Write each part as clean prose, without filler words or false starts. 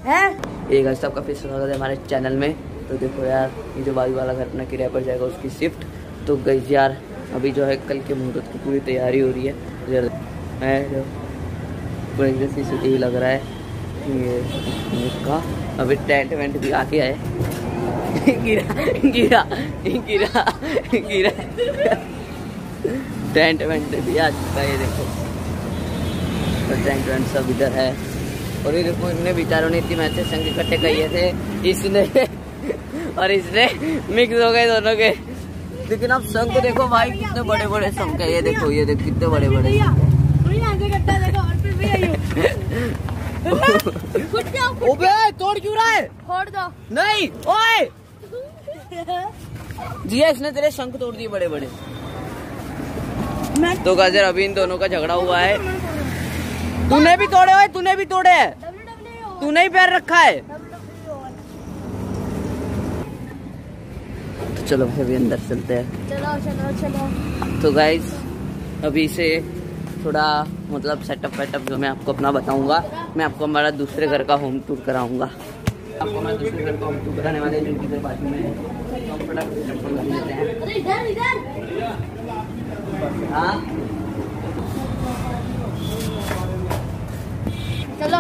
है। ये गाइस सबका फिर स्वागत है हमारे चैनल में। तो देखो यार, ये जो बाजू वाला घर अपना किराए पर जाएगा उसकी शिफ्ट। तो गाइस यार अभी जो है कल के मुहूर्त की पूरी तैयारी हो रही है जो पूरा CCTV लग रहा है ये इसका। अभी टेंट वेंट भी आके आए। गिरा टेंट वेंट भी आ चुका है। ये देखो तो टेंट वेंट सब इधर है। और ये देखो इनने बेचारों ने इतनी मैच से संग इकट्ठे किए थे, इसने और इसने मिक्स हो गए दोनों के। लेकिन अब संग को देखो भाई, कितने बड़े बड़े संग है। ये देखो कितने बड़े बड़े। ओबे तोड़ क्यों रहा है? फोड़ दो। नहीं ओए जिया, इसने तेरे शंख तोड़ दिए बड़े बड़े। तो गाजर अभी इन दोनों का झगड़ा हुआ है। तूने भी तोड़े हुए, तूने भी तोड़े हैं, तूने ही पैर रखा है। तो चलो अभी अंदर चलते हैं। चलो। तो गाइस अभी से थोड़ा मतलब सेटअप वेटअप जो मैं आपको अपना बताऊंगा। मैं आपको हमारा दूसरे घर का होम टूर कराऊंगा। आपको हमारे दूसरे घर का होम टूर कराने वाले हैं, जिनकी घर बाजू में है। हाँ चलो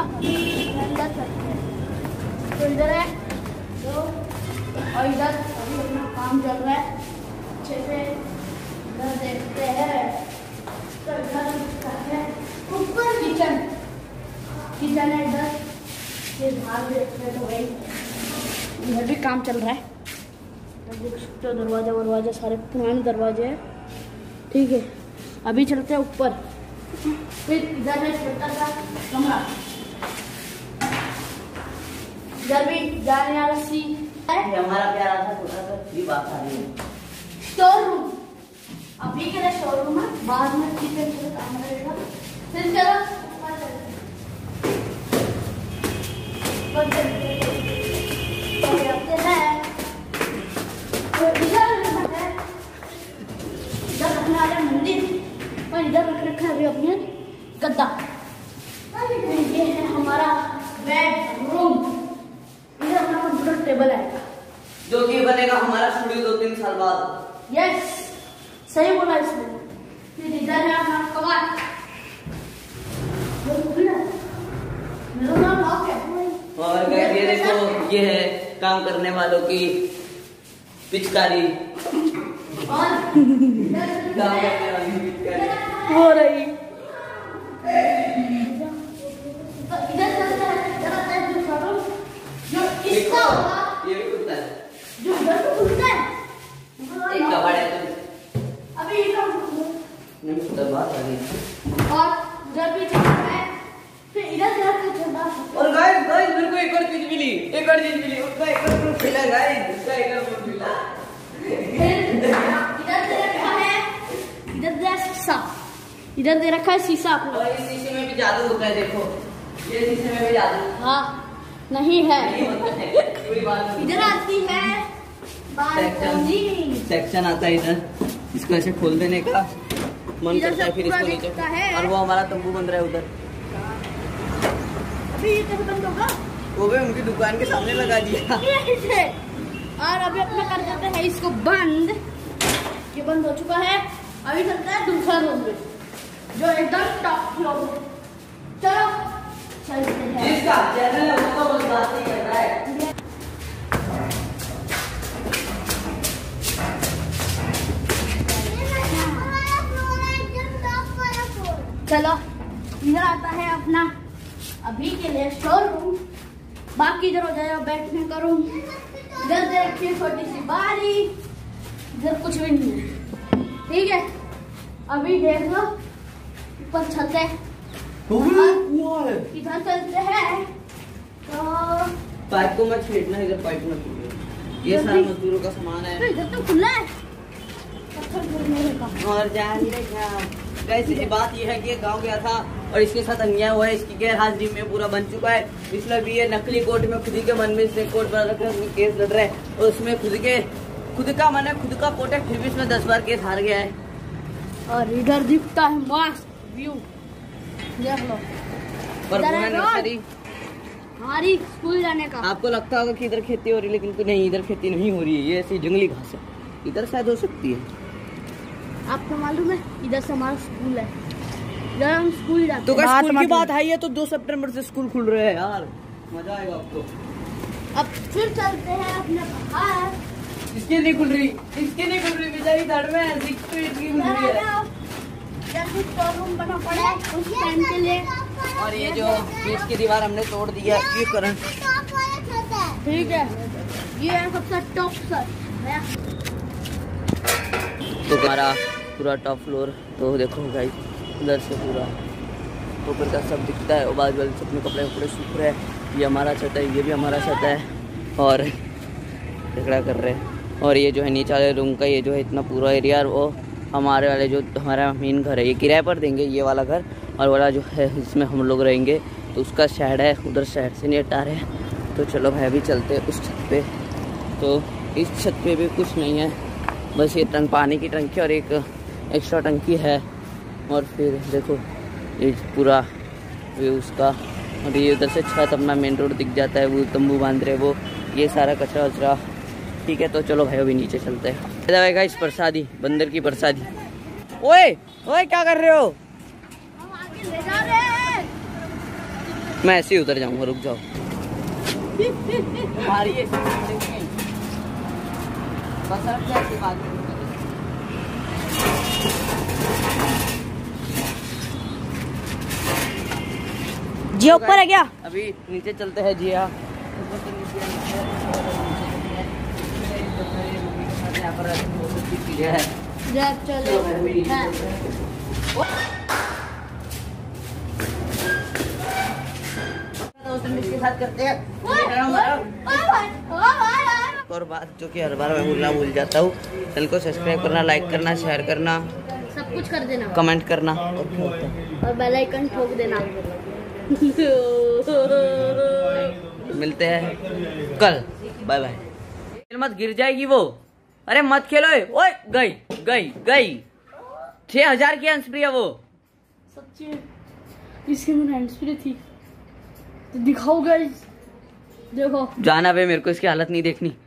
तो इधर है तो, और इधर अभी अपना काम चल रहा है अच्छे से। इधर देखते हैं तो इधर है ऊपर किचन है। इधर ये बाहर देखते हैं तो भाई इधर भी काम चल रहा है। देख सकते हो दरवाजा सारे पुराने दरवाजे हैं। ठीक है, अभी चलते हैं ऊपर। फिर इधर है छोटा सा कमरा, इधर भी जाने वाला सी है। हमारा प्यारा सा छोटा सा ये बात आ रही है स्टोर रूम। अभी के लिए स्टोर रूम है, बाद में किचन से काम रहेगा। फिर चलो मंदिर और इधर रख रखा है अभी अपने गद्दा। ये है हमारा बेडरूम। इधर अपना कंप्यूटर टेबल है जो कि बनेगा हमारा स्टूडियो 2-3 साल बाद। यस सही बोला इसने। फिर इधर है अपना कबाड़। मेरा नाम लॉक है। और ये देखो ये है काम करने वालों की पिचकारी। और काम करने वाली पिचकारी हो रही। इधर चलता है जो इसका होगा, ये भी खुलता है, जो इधर को खुलता है। एक कबाड़ है तो अभी ये काम नहीं खुलता, बात आ रही। और उधर भी चलता है। फिर इधर जाकर चलता है। और गाइस मेरे को एक और चीज मिली, उसका एक और प्रूफ मिला गाइस, उसका एक और प्रूफ मिला। इधर दे रखा है शीशा अपना। और इस शीशे में भी जादू होता है। देखो ये शीशे में भी जादू। हाँ नहीं है, कोई बात नहीं। इधर आती है बालकनी। सेक्शन आता है इधर, इसको ऐसे खोल देने का मन करता है, फिर इसको नीचे। और वो हमारा तंबू बन रहा है उधर। अभी ये कैसे बंद होगा? वो भी उनकी दुकान के सामने लगा दिया। और अभी अपना कर देते हैं इसको बंद। ये बंद हो चुका है। अभी चलता है दूसरा रूम में जो एकदम टॉप फ्लोर है। चलो चलते हैं। जिसका चैनल है उसको बस बात नहीं कर रहा है। चलो इधर आता है अपना अभी के लिए स्टोर रूम। बाकी इधर हो जाएगा बैठने का रूम। इधर देखिए छोटी सी बारी, इधर कुछ भी नहीं है। ठीक है, अभी देख लो ऊपर छत है। इधर चलते हैं तो पाइप को मत छेड़ना, इधर पाइप मत छेड़ना। ये सारा मजदूरों का सामान है। तो इधर तो खुला है। और जान वैसे बात ये है कि ये गांव गया था और इसके साथ अन्याय हुआ है। इसकी गैर हाजिरी में पूरा बन चुका है। इसलिए भी ये नकली कोर्ट में खुद ही के मन में इसने कोर्ट बना रखा है, उसमें केस लड़ रहा है। और उसमें खुद का मन है, खुद का कोर्ट है, फिर भी इसमें 10 बार केस हार गया है। और इधर दिखता है मस्त व्यू, देख लो। नर्सरी हमारी स्कूल जाने का। आपको लगता होगा कि इधर खेती हो रही है, लेकिन नहीं, इधर खेती नहीं हो रही है, ये ऐसी जंगली घास है। इधर शायद हो सकती है। आपको मालूम है इधर से हमारा स्कूल है, इधर हम स्कूल जाते तो हैं। स्कूल की बात आई है तो 2 सितंबर से स्कूल खुल रहे हैं यार, मजा आएगा आपको। अब फिर चलते हैं अपने बाहर। इसकी नहीं खुल रही, बेचारी धड़ में है, 6 फीट की खुल रही है। जल्दी स्टोर रूम बना पड़ा है उस टाइम के लिए। और ये जो बीच की दीवार हमने तोड़ दिया, ये करंट ठीक है, ये है सबसे टॉप सर। तो हमारा पूरा टॉप फ्लोर, तो देखो गाइस उधर से पूरा ऊपर का सब दिखता है, और बाजू वाले सब में कपड़े सूख रहे हैं। ये हमारा छत है, ये भी हमारा छत है, और झगड़ा कर रहे हैं। और ये जो है नीचे वाले रूम का ये जो है इतना पूरा एरिया, और वो हमारे वाले जो हमारा मेन घर है, ये किराए पर देंगे ये वाला घर, और वाला जो है जिसमें हम लोग रहेंगे तो उसका शेड है, उधर शेड से नहीं हटा रहे हैं। तो चलो भाई अभी चलते हैं उस छत पे। तो इस छत पे भी कुछ नहीं है, बस ये पानी की टंकी और एक एक्स्ट्रा टंकी है। और फिर देखो ये पूरा व्यू उसका, और ये उधर से छत अपना मेन रोड दिख जाता है, वो तंबू बांध रहे वो, ये सारा कचरा वचरा। ठीक है तो चलो भाई अभी नीचे चलते हैं। जाएगा इस प्रसादी, बंदर की प्रसादी। ओए ओए क्या कर रहे हो? हम आगे ले जा रहे हैं। मैं ऐसे ही उतर जाऊंगा, रुक जाओ। जी ऊपर है क्या? अभी नीचे चलते हैं जी। हाँ चलो इसके साथ करते हैं। और बात जो कि हर बार मैं भूल जाता हूँ, चैनल को सब्सक्राइब करना, लाइक करना, शेयर करना, सब कुछ कर देना, कमेंट करना, और बेल आइकन ठोक देना। मिलते हैं कल, बाय बाय। मत गिर जाएगी वो, अरे मत खेलो। ओए गई 6000 की हैंड स्प्रे है वो। सच्ची इसके अंदर हैंड स्प्रे थी तो दिखाओ गाइस, देखो। जाना बे, मेरे को इसकी हालत नहीं देखनी।